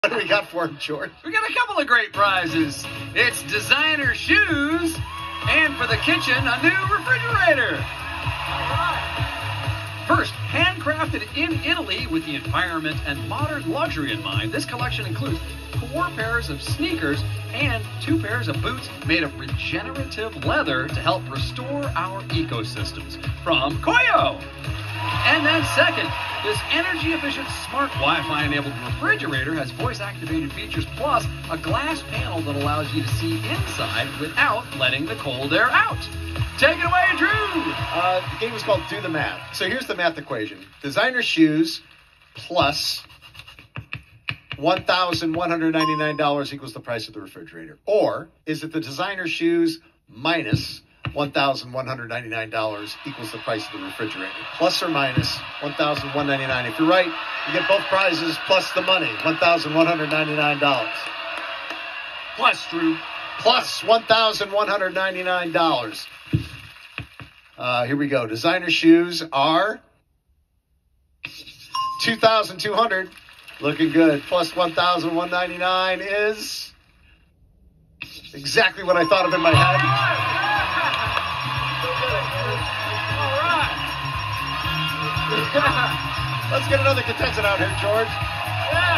What do we got for him, George? We got a couple of great prizes. It's designer shoes, and for the kitchen, a new refrigerator. First, handcrafted in Italy with the environment and modern luxury in mind, this collection includes 4 pairs of sneakers and 2 pairs of boots made of regenerative leather to help restore our ecosystems from Koyo. And then second, this energy-efficient smart Wi-Fi enabled refrigerator has voice-activated features plus a glass panel that allows you to see inside without letting the cold air out. Take it away, Drew! The game is called Do the Math. So here's the math equation. Designer shoes plus $1,199 equals the price of the refrigerator. Or is it the designer shoes minus $1,199 equals the price of the refrigerator? Plus or minus $1,199. If you're right, you get both prizes plus the money, $1,199. Plus, Drew. Plus $1,199. Here we go. Designer shoes are $2,200. Looking good. Plus $1,199 is exactly what I thought of in my head. All right. Let's get another contestant out here, George. Yeah.